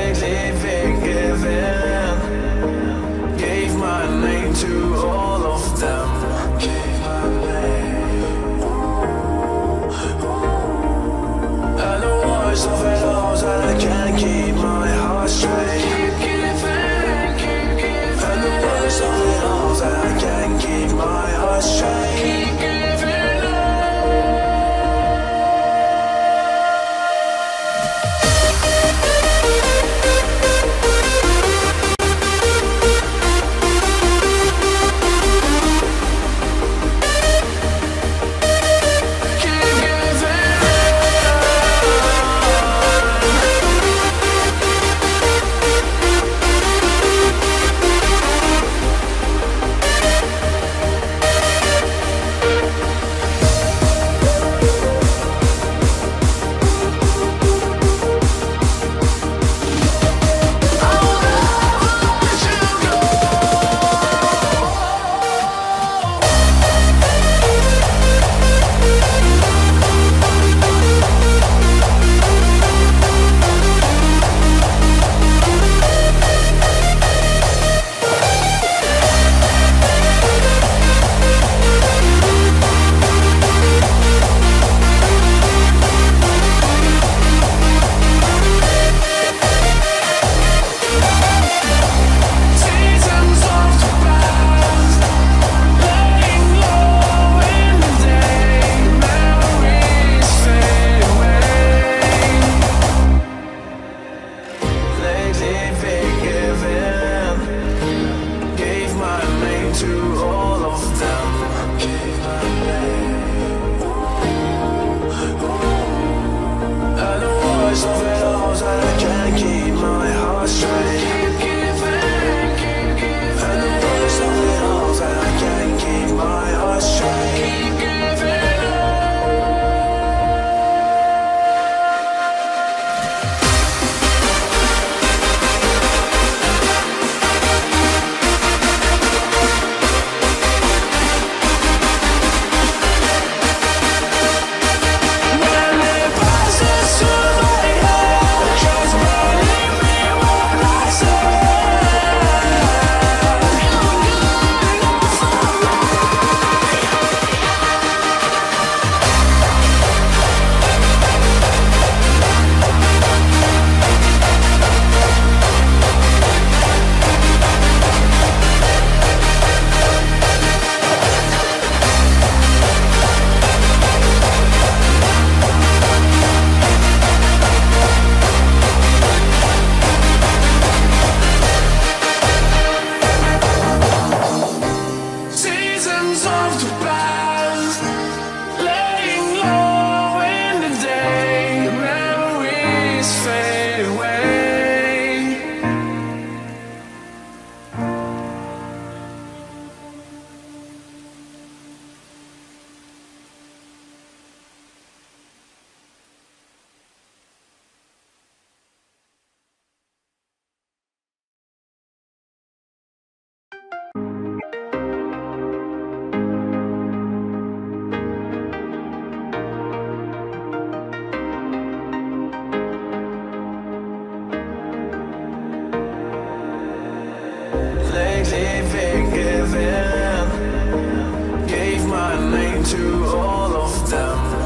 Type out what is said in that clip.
lately been given. Gave my name to all of them. Gave my name. And the worst of it all is that I can't keep my heart straight. Keep giving, keep giving. And the worst of it all is that I can't keep my heart straight. Keep giving been given. Gave my name to all of them.